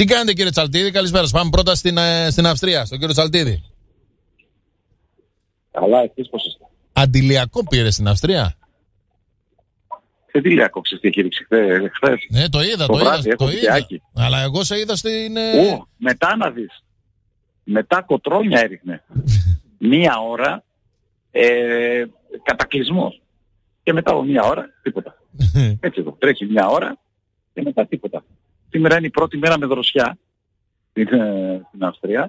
Τι κάνετε κύριε Τσαλτίδη, καλησπέρα. Πάμε πρώτα στην Αυστρία, στον κύριο Τσαλτίδη. Καλά, εσείς πώς είστε? Αντιλιακό πήρε στην Αυστρία. Σε τι λιακόψεις τι έχει ρίξει χθες? Ναι, το είδα. Αλλά εγώ σε είδα στην... Μετά να δεις. Μετά κοτρόνια έριχνε. Μία ώρα κατακλυσμός. Και μετά από μία ώρα τίποτα. Έτσι εδώ. Τρέχει μία ώρα και μετά τίποτα. Σήμερα είναι η πρώτη μέρα με δροσιά στην Αυστρία.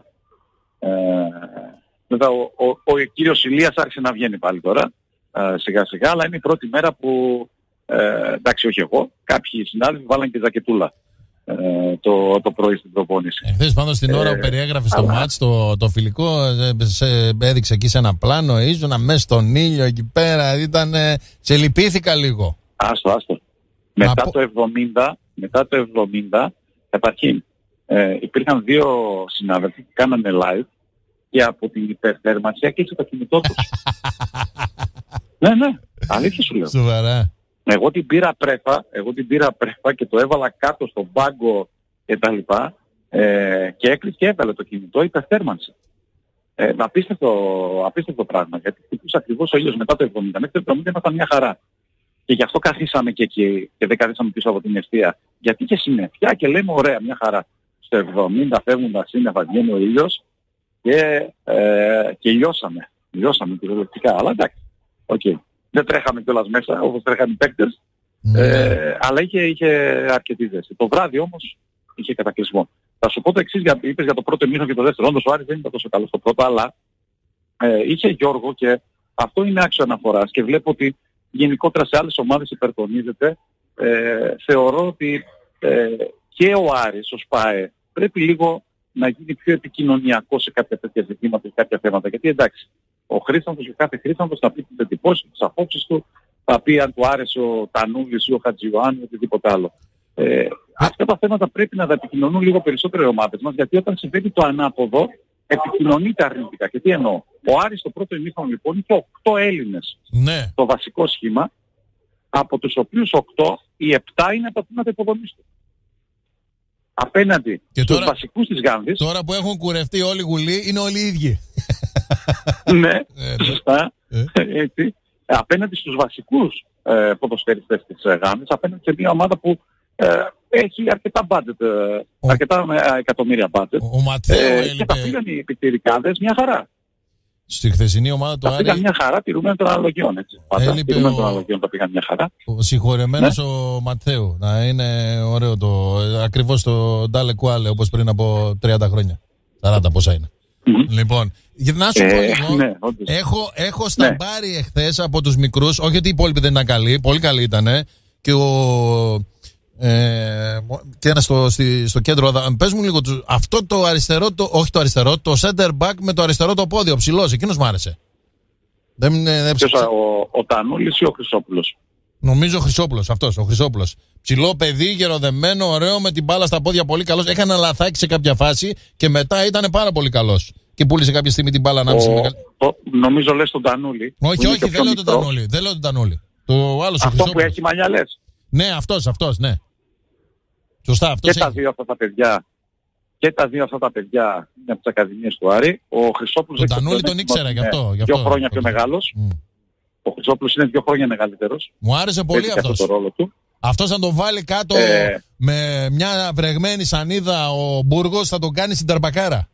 Μετά ο κύριος Ηλίας άρχισε να βγαίνει πάλι τώρα σιγά σιγά, αλλά είναι η πρώτη μέρα που εντάξει, όχι εγώ, κάποιοι συνάδελφοι βάλαν και ζακετούλα το πρωί στην προπόνηση. Χθες πάνω στην ώρα που περιέγραφες το μάτς, το φιλικό, σε έδειξε εκεί σε ένα πλάνο, ήσουνα μέσα στον ήλιο εκεί πέρα, σε λυπήθηκα λίγο. Άστο. Μετά το 70, καταρχήν, υπήρχαν δύο συνάδελφοι που κάνανε live και από την υπερθέρμανση έκλεισε το κινητό τους. Ναι, αλήθεια σου λέω. Σοβαρά. Εγώ την πήρα πρέφα και το έβαλα κάτω στον πάγκο και τα λοιπά και έκλεισε και έβαλε το κινητό υπερθέρμανση. Απίστευτο πράγμα, γιατί χτυπούσε ακριβώς ο ήλιος μετά το 70. Μέχρι το 70 ήμασταν μια χαρά. Και γι' αυτό καθίσαμε και εκεί και δεν καθίσαμε πίσω από την εστία. Γιατί είχε συννεφιά και λέμε ωραία, μια χαρά. Στο 70 φεύγουν τα σύννεφα, βγαίνει ο ήλιος και λιώσαμε. Λιώσαμε κυριολεκτικά, αλλά εντάξει. Okay. Δεν τρέχαμε κιόλας μέσα όπως τρέχανε οι παίκτες, αλλά είχε αρκετή ζέστη. Το βράδυ όμως είχε κατακλυσμό. Θα σου πω το εξής, είπες για το πρώτο ημίχρονο και το δεύτερο. Όντως ο Άρης δεν ήταν τόσο καλό στο πρώτο, αλλά είχε Γιώργο και αυτό είναι άξιο αναφοράς και βλέπω ότι γενικότερα σε άλλες ομάδες υπερτονίζεται. Θεωρώ ότι και ο Άρης, ο ΣΠΑΕ, πρέπει λίγο να γίνει πιο επικοινωνιακό σε κάποια τέτοια ζητήματα, σε κάποια θέματα. Γιατί εντάξει, ο Χρήστανθος και κάθε Χρήστανθος θα πει τις εντυπώσεις, τις απόψεις του, θα πει αν του άρεσε ο Τανούλης ή ο Χατζιωάννη ή οτιδήποτε άλλο. Αυτά τα θέματα πρέπει να τα επικοινωνούν λίγο περισσότερο οι ομάδες μας, γιατί όταν συμβαίνει το ανάποδο, επικοινωνείται αρνητικά. Και τι εννοώ? Ο Άρης στο πρώτο ημίχρονο λοιπόν είχε 8 Έλληνες το βασικό σχήμα, από τους οποίους 8, οι 7 είναι από τα τμήματα υποδομής του. Απέναντι στους βασικούς της Γάνδης. Τώρα που έχουν κουρευτεί όλοι γουλοί, είναι όλοι οι ίδιοι. Ναι, σωστά. Έτσι. Απέναντι στους βασικούς ποδοσφαιριστές της Γάνδης, απέναντι σε μια ομάδα που έχει αρκετά budget, αρκετά εκατομμύρια budget. Ο Ματθαίο και τα πήγαν οι πιτσιρικάδες μια χαρά. Στη χθεσινή ομάδα του Άρη. Τα πήγαν μια χαρά, τηρούμενο των αναλογιών. Τηρούμενο των αναλογιών τα πήγαν μια χαρά. Ο συγχωρεμένος ο Ματθαίου. Να είναι ωραίο ακριβώς το Ντάλε Κουάλε όπως πριν από 30 χρόνια. 40 πόσα είναι. Λοιπόν, για να σου πω λίγο, έχω στα μπάρι εχθές από τους μικρούς, όχι ότι οι υπόλοιποι δεν ήταν καλοί, πολύ καλοί ήτανε, και και ένα στο κέντρο. Πες μου λίγο αυτό το αριστερό, όχι το αριστερό, το center back με το αριστερό το πόδι, ο ψηλός, εκείνος μου άρεσε. Ο Τανούλης ή ο Χρυσόπουλος? Νομίζω ο Χρυσόπουλος, αυτός, ο Χρυσόπουλος. Ψηλό παιδί, γεροδεμένο, ωραίο, με την μπάλα στα πόδια, πολύ καλός. Έκανε λαθάκι σε κάποια φάση και μετά ήταν πάρα πολύ καλός. Και πούλησε κάποια στιγμή την μπάλα ανάμεσα. Νομίζω λες τον Τανούλη. Όχι, δεν λέω τον Τανούλη. Δεν λέω τον Τανούλη. Αυτό που έχει μαλλιά λες? Ναι, αυτός, ναι. Σωστά, αυτός και τα δύο αυτά τα παιδιά είναι από τις ακαδημίες του Άρη. Ο Χρυσόπουλος... Τον Τανούλη τον ήξερα γι' αυτό. 2 χρόνια πιο μεγάλος. Ο Χρυσόπουλος είναι 2 χρόνια μεγαλύτερος. Μου άρεσε πολύ αυτός. Το ρόλο του. Αυτός θα τον βάλει κάτω με μια βρεγμένη σανίδα ο Μπούργος, θα τον κάνει στην ταρμπακάρα.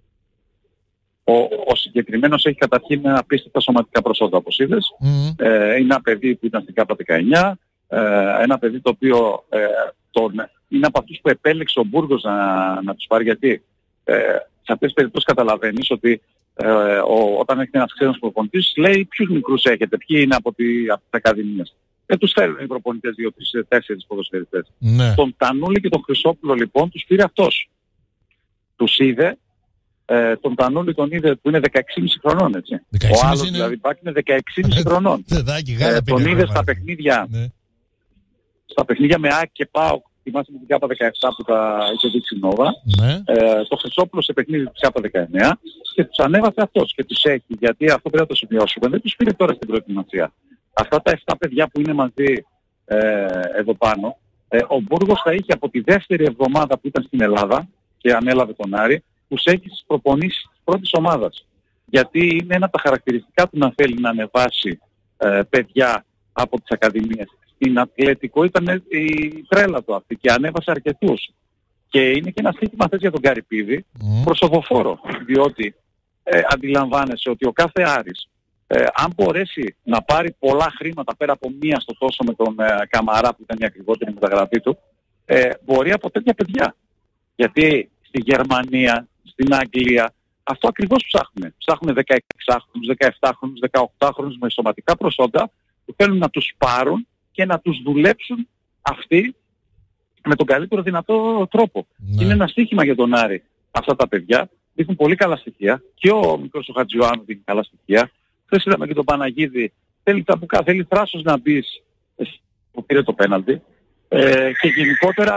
Ο συγκεκριμένος έχει καταρχήν απίστευτα σωματικά προσόντα, όπως είδες. Είναι ένα παιδί που ήταν στην ΚΑΠΑ 19, ένα παιδί το οποίο είναι από αυτούς που επέλεξε ο Μπούργος να τους πάρει, γιατί σε αυτές τις περιπτώσεις καταλαβαίνεις ότι όταν έχει ένας ξένος προπονητής λέει ποιους μικρούς έχετε, ποιοι είναι από τις ακαδημίες. Τους θέλουν οι προπονητές 2-3-4 ποδοσφαιριστές. Ναι. Τον Τανούλη και τον Χρυσόπουλο λοιπόν τους πήρε αυτός. Τους είδε. Τον Τανούλη τον είδε που είναι 16,5 χρονών, έτσι. Ο άλλος είναι... δηλαδή Πάκ είναι 16,5 χρονών. Τον είδε στα παιχνίδια. Ναι. Στα παιχνίδια με ΑΕΚ και ΠΑΟΚ, θυμάσαι με την ΚΑΠΑ 17 που τα είχε δείξει Νόβα. Ναι. Το Χρυσόπουλο σε παιχνίδι της ΚΑΠΑ 19 και τους ανέβασε αυτός και τους έχει, γιατί αυτό πρέπει να το σημειώσουμε. Δεν τους πήρε τώρα στην προετοιμασία. Αυτά τα 7 παιδιά που είναι μαζί εδώ πάνω, ο Μπούργος θα είχε από τη δεύτερη εβδομάδα που ήταν στην Ελλάδα, και ανέλαβε τον Άρη, τους έχει στις προπονήσεις της πρώτης ομάδας. Γιατί είναι ένα από τα χαρακτηριστικά του να θέλει να ανεβάσει παιδιά από τις ακαδημίες. Στην Ατλέτικο ήταν η τρέλα του αυτή και ανέβασε αρκετούς. Και είναι και ένα στοίχημα θες για τον Καρυπίδη προσοδοφόρο, διότι αντιλαμβάνεσαι ότι ο κάθε Άρης αν μπορέσει να πάρει πολλά χρήματα πέρα από μία στο τόσο με τον Καμαρά που ήταν η ακριβότερη μεταγραφή του, μπορεί από τέτοια παιδιά. Γιατί στη Γερμανία, στην Αγγλία, αυτό ακριβώς ψάχνουν. Ψάχνουν 16χρονους, 17χρονους, 18χρονους με σωματικά προσόντα που θέλουν να τους πάρουν και να τους δουλέψουν αυτοί με τον καλύτερο δυνατό τρόπο. Ναι. Είναι ένα στοίχημα για τον Άρη. Αυτά τα παιδιά δείχνουν πολύ καλά στοιχεία. Και ο μικρός ο Χατζιωάννου δείχνει καλά στοιχεία. Χθες είδαμε και τον Παναγίδη. Θέλει ταμπουκά, θέλει θράσος να μπεις που πήρε το πέναλτι. Και γενικότερα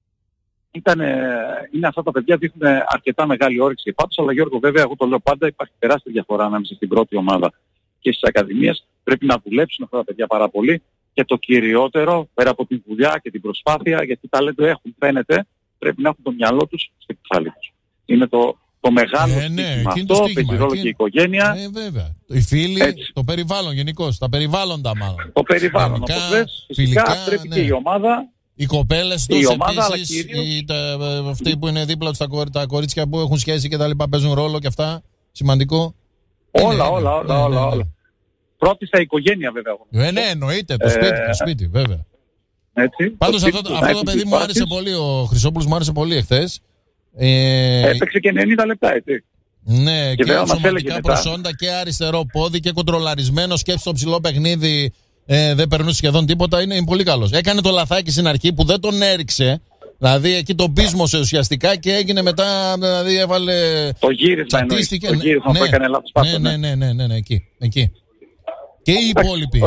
είναι αυτά τα παιδιά δείχνουν αρκετά μεγάλη όρεξη πάντως. Αλλά Γιώργο, βέβαια, εγώ το λέω πάντα, υπάρχει τεράστια διαφορά ανάμεσα στην πρώτη ομάδα και στις ακαδημίες. Πρέπει να δουλέψουν αυτά τα παιδιά πάρα πολύ. Και το κυριότερο, πέρα από την δουλειά και την προσπάθεια, γιατί ταλέντο έχουν, φαίνεται, πρέπει να έχουν το μυαλό τους στο κεφάλι τους. Είναι το μεγάλο στοίχημα. Αυτό παίζει ρόλο και η οικογένεια. Βέβαια. Οι φίλοι, έτσι. Το περιβάλλον γενικώς, τα περιβάλλοντα μάλλον. Το περιβάλλον, όπως λες, φυσικά πρέπει και η ομάδα. Οι κοπέλες τους επίσης, αυτοί που είναι δίπλα τους, τα κορίτσια που έχουν σχέση και τα λοιπά, παίζουν ρόλο και αυτά, σημαντικό. Όλα. Πρώτη στα οικογένεια βέβαια. Ναι, εννοείται, το σπίτι, βέβαια. Έτσι, πάντως αυτό το παιδί μου άρεσε πολύ, ο Χρυσόπουλος μου άρεσε πολύ εχθές. Έπαιξε και 90 λεπτά, έτσι. Ναι, και σωματικά προσόντα και αριστερό πόδι και κοντρολαρισμένο, σκέψη στο ψηλό παιχνίδι, δεν περνούσε σχεδόν τίποτα, είναι πολύ καλός. Έκανε το λαθάκι στην αρχή που δεν τον έριξε. Δηλαδή εκεί τον πείσμωσε ουσιαστικά και έγινε μετά, δηλαδή έβαλε... Το γύρισμα εννοείς, το γύρισμα που έκανε λάθος πάθος. Ναι, εκεί. Και οι υπόλοιποι.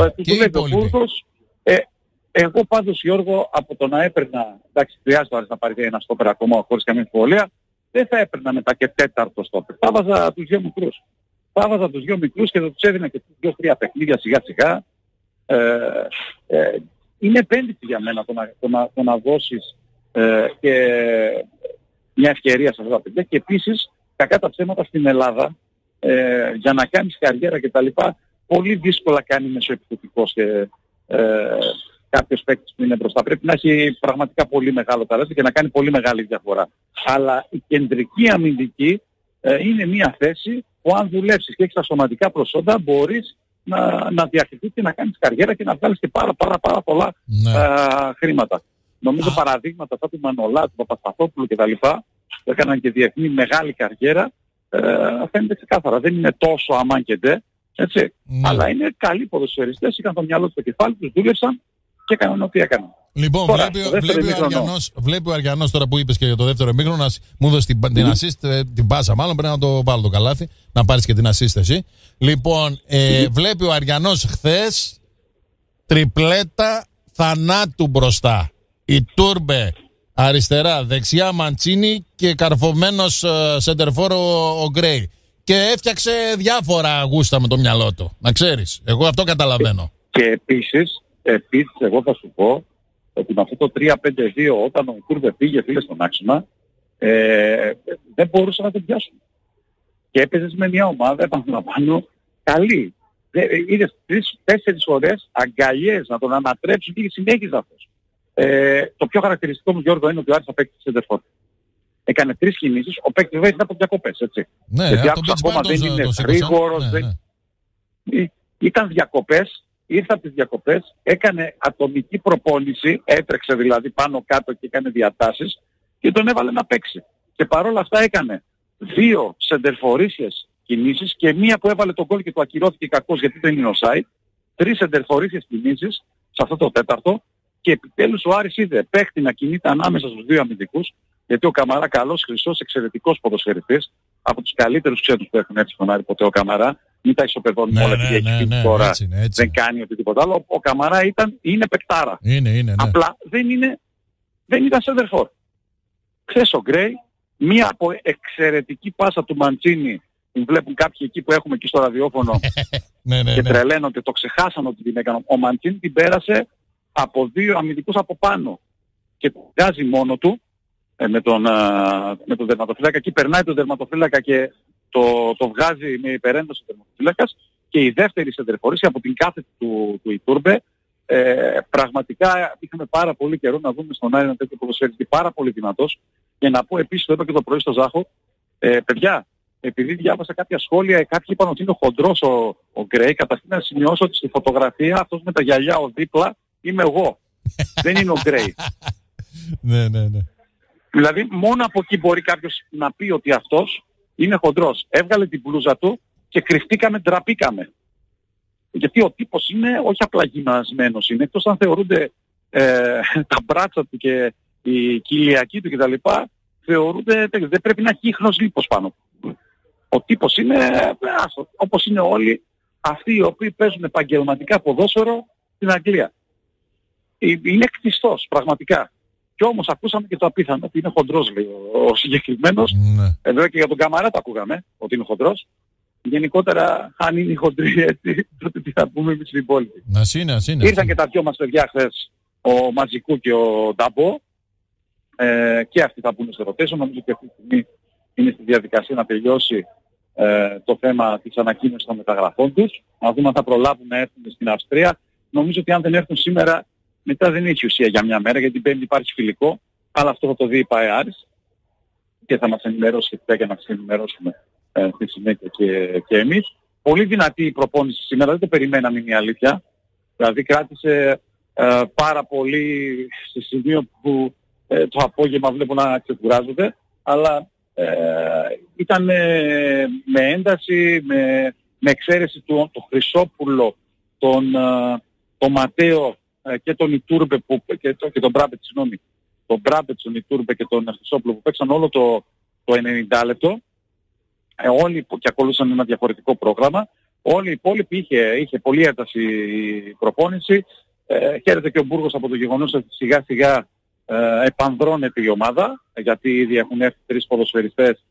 Εγώ πάντως, Γιώργο, από το να έπαιρνα, εντάξει, χρειάζεται να πάρει ένα στόπερ ακόμα χωρίς καμία αμφιβολία, δεν θα έπαιρνα μετά και τέταρτο στόπερ. Θα βάζα τους δύο μικρούς. Θα βάζα τους δύο μικρούς και θα τους έδινα και 2-3 παιχνίδια σιγά σιγά. Είναι επένδυση για μένα το να δώσεις και μια ευκαιρία σε αυτά τα παιδιά. Και επίσης, κακά τα ψέματα στην Ελλάδα, για να κάνεις καριέρα κτλ. Πολύ δύσκολα κάνει μεσοεπιθετικός και κάποιος παίκτης που είναι μπροστά. Πρέπει να έχει πραγματικά πολύ μεγάλο ταλέντο και να κάνει πολύ μεγάλη διαφορά. Αλλά η κεντρική αμυντική είναι μια θέση που αν δουλέψεις και έχεις τα σωματικά προσόντα μπορείς να διαχειριστείς και να κάνεις καριέρα και να βγάλεις και πάρα πολλά χρήματα. Νομίζω παραδείγματα αυτά του Μανολά, του Παπασταθόπουλου κτλ. Που έκαναν και διεθνή μεγάλη καριέρα, φαίνεται ξεκάθαρα. Δεν είναι τόσο αμάν και ντε. Έτσι. Αλλά είναι καλοί ποδοσφαιριστές, είχαν το μυαλό του στο κεφάλι, τους δούλεψαν και έκαναν ό,τι έκαναν. Λοιπόν, βλέπει ο Αριανός τώρα που είπες και για το δεύτερο ημίχρονο, να μου δώσει την assist, την πάσα μάλλον, πρέπει να το βάλω το καλάθι, να πάρεις και την assist εσύ. Λοιπόν, βλέπει ο Αριανός χθες τριπλέτα θανάτου μπροστά. Η Τούρμπε αριστερά, δεξιά Μαντσίνη και καρφωμένος σεντερφόρ ο Γκρέι. Και έφτιαξε διάφορα γούστα με το μυαλό του. Να ξέρεις. Εγώ αυτό καταλαβαίνω. Και επίσης εγώ θα σου πω ότι με αυτό το 3-5-2 όταν ο Κούρβε πήγε φίλε στον άξονα δεν μπορούσαν να τον πιάσουν. Και έπαιζες με μια ομάδα, επαναλαμβάνω, καλή. Είδες 3-4 φορές αγκαλιές να τον ανατρέψουν και συνέχιζε αυτός. Το πιο χαρακτηριστικό μου, Γιώργο, είναι ότι ο Άρης θα παίξει τη σεντερφόρ. Έκανε 3 κινήσεις, ο παίκτης βέβαια ήταν από διακοπές, έτσι. Ναι, γιατί άκουσα ακόμα δεν είναι γρήγορος, ήταν διακοπές, ήρθε από τις διακοπές, έκανε ατομική προπόνηση, έτρεξε δηλαδή πάνω κάτω και έκανε διατάσεις και τον έβαλε να παίξει. Και παρόλα αυτά έκανε 2 σεντερφορίσιες κινήσεις και μία που έβαλε τον γκολ και το ακυρώθηκε κακώς γιατί δεν είναι offside, 3 σεντερφορίσιες κινήσεις σε αυτό το τέταρτο και επιτέλους ο Άρης είδε παίχτη να κινείται ανάμεσα στους 2 αμυντικούς. Γιατί ο Καμαρά καλός, χρυσός, εξαιρετικός ποδοσφαιριστής, από τους καλύτερους ξένους που έχουν έρθει στον Άρη ποτέ ο Καμαρά, μην τα ισοπεδώνουμε όλα επειδή έχει φύγει τώρα, δεν κάνει οτιδήποτε άλλο. Ο Καμαρά είναι παικτάρα. Είναι. Απλά δεν ήταν σεντερφόρ. Χθες ο Γκρέι, μία από εξαιρετική πάσα του Μαντσίνη, την βλέπουν κάποιοι εκεί που έχουμε εκεί στο ραδιόφωνο και τρελαίνονται, το ξεχάσαν ότι την έκαναν. Ο Μαντσίνη την πέρασε από 2 αμυντικούς από πάνω και τον βγάζει μόνο του. με τον τερματοφύλακα. Εκεί περνάει τον τερματοφύλακα και το βγάζει με υπερένταση ο τερματοφύλακας. Και η δεύτερη σεντερφορίση από την κάθετη του Ιτούρμπε. Πραγματικά είχαμε πάρα πολύ καιρό να δούμε στον Άρη ένα τέτοιο ποδοσφαιριστή, πάρα πολύ δυνατός. Και να πω επίσης, το είπα και το πρωί στο Ζάχο, παιδιά, επειδή διάβασα κάποια σχόλια, κάποιοι είπαν ότι είναι χοντρός ο Γκρέι, καταρχήν να σημειώσω ότι στη φωτογραφία αυτός με τα γυαλιά ο δίπλα είμαι εγώ. Δεν είναι ο Γκρέι. Ναι. Δηλαδή μόνο από εκεί μπορεί κάποιος να πει ότι αυτός είναι χοντρός. Έβγαλε την μπλούζα του και κρυφτήκαμε, ντραπήκαμε. Γιατί ο τύπος είναι όχι απλά γυμνασμένος, είναι εκτός αν θεωρούνται τα μπράτσα του και η κοιλιακή του κτλ. Θεωρούνται, δεν πρέπει να έχει ίχνος λίπος πάνω. Ο τύπος είναι όπως είναι όλοι αυτοί οι οποίοι παίζουν επαγγελματικά ποδόσφαιρο στην Αγγλία. Είναι κτιστός πραγματικά. Και όμως ακούσαμε και το απίθανο ότι είναι χοντρός, λέει ο συγκεκριμένος. Εδώ και για τον Καμαρά το ακούγαμε ότι είναι χοντρός. Γενικότερα, αν είναι χοντροί έτσι, τότε τι θα πούμε εμείς στην υπόλοιπη. Ήρθαν και τα δυο μας παιδιά χθες, ο Ματζικού και ο Νταμπό. Και αυτοί θα πούνε σε rotation. Νομίζω ότι αυτή τη στιγμή είναι στη διαδικασία να τελειώσει το θέμα της ανακοίνωσης των μεταγραφών τους. Να δούμε αν θα προλάβουν να έρθουν στην Αυστρία. Νομίζω ότι αν δεν έρθουν σήμερα, μετά δεν έχει ουσία για μια μέρα, γιατί την Πέμπτη υπάρχει φιλικό. Αλλά αυτό θα το δει η ΠΑΕ Άρης και θα μας ενημερώσει σχετικά και να μας ενημερώσουμε στη συνέχεια και εμείς. Πολύ δυνατή η προπόνηση σήμερα, δεν το περιμέναμε, είναι η αλήθεια. Δηλαδή κράτησε πάρα πολύ σε σημείο που το απόγευμα βλέπω να ξεκουράζονται, αλλά ήταν με ένταση, με εξαίρεση του Χρυσόπουλο, τον Ματέο και τον Ιτούρμπε και τον Μπράμπετ, συγγνώμη. Τον Μπράμπετ, τον Ιτούρμπε και τον Χρυσόπουλο που παίξαν όλο το 90 λεπτό. Όλοι και ακολούθησαν ένα διαφορετικό πρόγραμμα. Όλοι οι υπόλοιποι είχε πολύ ένταση η προπόνηση. Χαίρεται και ο Μπούργος από το γεγονός ότι σιγά σιγά επανδρώνεται η ομάδα, γιατί ήδη έχουν έρθει 3 ποδοσφαιριστές.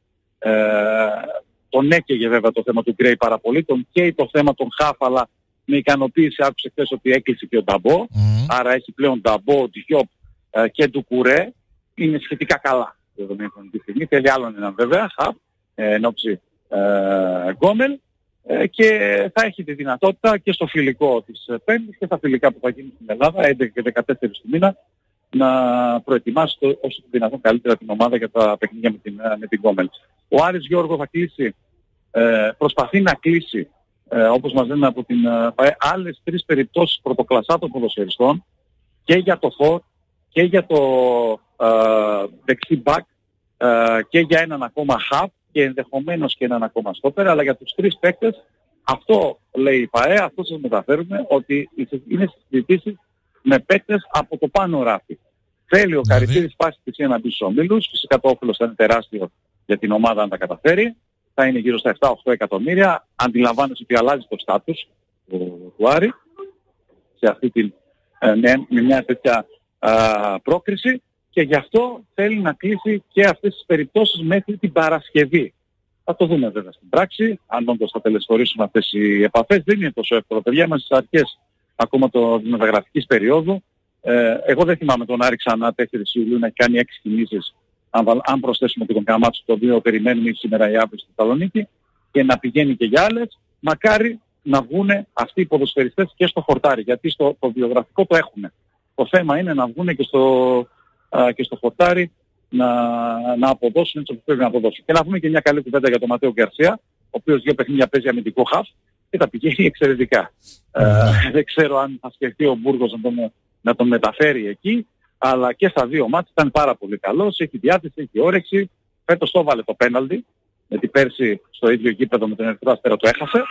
Τον έκαιγε βέβαια το θέμα του Γκρέι πάρα πολύ, τον καίει το θέμα των Χαφ, αλλά με ικανοποίηση άκουσε χθες ότι έκλεισε και ο Νταμπό. Άρα έχει πλέον Νταμπό, Διόπ και Ντουκουρέ. Είναι σχετικά καλά δεδομένη τη στιγμή. Θέλει άλλον έναν βέβαια, Χαφ, εν όψη Γκόμελ. Και θα έχει τη δυνατότητα και στο φιλικό της Πέμπτης και στα φιλικά που θα γίνει στην Ελλάδα, 11 και 14 του μήνα, να προετοιμάσει όσο το δυνατόν καλύτερα την ομάδα για τα παιχνίδια με την Γκόμελ. Ο Άρης, Γιώργο, θα κλείσει, προσπαθεί να κλείσει, όπως μας λένε από την ΠΑΕ, άλλες 3 περιπτώσεις πρωτοκλασσάτων ποδοσφαιριστών και για το φορ και για το δεξί μπακ και για έναν ακόμα χαπ και ενδεχομένως και έναν ακόμα στόπερ, αλλά για τους 3 παίκτες αυτό λέει η ΠΑΕ, αυτό σας μεταφέρουμε, ότι είναι συζητήσεις με παίκτες από το πάνω ράφι. Θέλει ο Καρυπίδης πάση θυσία να μπει στους ομίλους, φυσικά το όφελος θα είναι τεράστιο για την ομάδα αν τα καταφέρει, θα είναι γύρω στα 7-8 εκατομμύρια, αντιλαμβάνεσαι ότι αλλάζει το στάτους του Άρη σε αυτή με μια τέτοια πρόκριση και γι' αυτό θέλει να κλείσει και αυτές τις περιπτώσεις μέχρι την Παρασκευή. Θα το δούμε βέβαια στην πράξη, αν όντως θα τελεσφορήσουν αυτές οι επαφές. Δεν είναι τόσο εύκολο, παιδιά, είμαστε στις αρχές ακόμα της μεταγραφικής περίοδου. Εγώ δεν θυμάμαι τον Άρη ξανά 4 Ιουλίου να έχει κάνει 6 κινήσεις, αν προσθέσουμε και τον Καμάτσο, το οποίο περιμένουμε σήμερα ή αύριο στη Θεσσαλονίκη, και να πηγαίνει και για άλλες. Μακάρι να βγουν αυτοί οι ποδοσφαιριστές και στο χορτάρι, γιατί το βιογραφικό το έχουν. Το θέμα είναι να βγουν και στο χορτάρι να αποδώσουν έτσι όπως πρέπει να αποδώσουν. Και να πούμε και μια καλή κουβέντα για τον Ματέο Γκαρσία, ο οποίος 2 παιχνίδια παίζει αμυντικό χαφ και τα πηγαίνει εξαιρετικά. Δεν ξέρω αν θα σκεφτεί ο Μπούργος να τον μεταφέρει εκεί, αλλά και στα 2 μάτς ήταν πάρα πολύ καλός, έχει διάθεση, έχει όρεξη. Φέτος το βάλε το πέναλτι, γιατί πέρσι στο ίδιο γήπεδο με τον Ερυθρό Αστέρα το έχασε.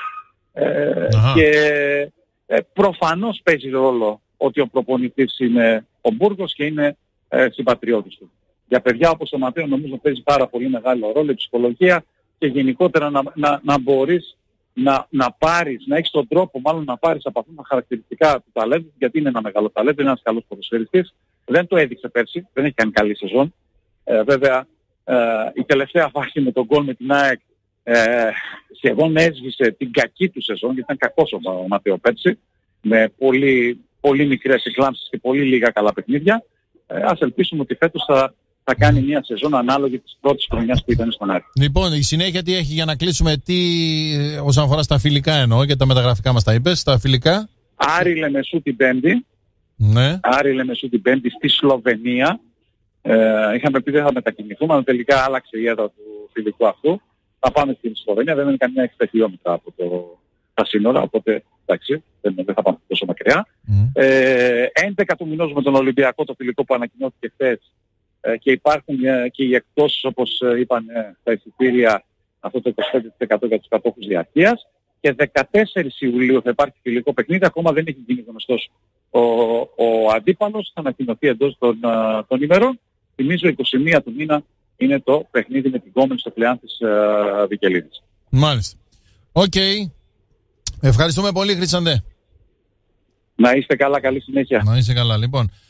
Και προφανώς παίζει ρόλο ότι ο προπονητής είναι ο Μπούργος και είναι συμπατριώτης του. Για παιδιά όπως ο Ματέο νομίζω παίζει πάρα πολύ μεγάλο ρόλο η ψυχολογία και γενικότερα να μπορείς να πάρεις, να έχεις τον τρόπο μάλλον να πάρεις από αυτά τα χαρακτηριστικά του ταλέντου, γιατί είναι ένα μεγάλο ταλέντο, είναι ένας καλός ποδοσφαιριστής. Δεν το έδειξε πέρσι, δεν έχει κάνει καλή σεζόν. Βέβαια η τελευταία φάση με τον γκολ με την ΑΕΚ σχεδόν έσβησε την κακή του σεζόν, γιατί ήταν κακός ο Ματέο πέρσι, με πολύ μικρές εκλάμψεις και πολύ λίγα καλά παιχνίδια. Ας ελπίσουμε ότι φέτος θα θα κάνει μια σεζόν ανάλογη της πρώτης χρονιάς που ήταν στον Άρη. Λοιπόν, η συνέχεια τι έχει για να κλείσουμε, όσον αφορά στα φιλικά εννοώ και τα μεταγραφικά μας τα είπες, στα φιλικά. Άρη Λεμεσού την Πέμπτη. Ναι. Άρη Λεμεσού την Πέμπτη στη Σλοβενία. Είχαμε πει δεν θα μετακινηθούμε, αλλά τελικά άλλαξε η έδρα του φιλικού αυτού. Θα πάμε στην Σλοβενία, δεν είναι καμιά 60 χιλιόμετρα από τα σύνορα, οπότε εντάξει, δεν θα πάμε τόσο μακριά. 11 του μηνός με τον Ολυμπιακό, το φιλικό που ανακοινώθηκε χθες, και υπάρχουν και οι εκτόσεις, όπως είπαν τα εισιτήρια, αυτό το 25% για τους κατόχους διαρκείας. Και 14 Ιουλίου θα υπάρχει φιλικό παιχνίδι, ακόμα δεν έχει γίνει γνωστός ο αντίπαλος, θα ανακοινωθεί εντός των ημερών. Θυμίζω 21 του μήνα είναι το παιχνίδι με την Γκόμεν στο Κλεάνθης Βικελίδης. Μάλιστα. Οκ. Ευχαριστούμε πολύ, Χρήσταντε. Να είστε καλά, καλή συνέχεια. Να είστε καλά. Λοιπόν,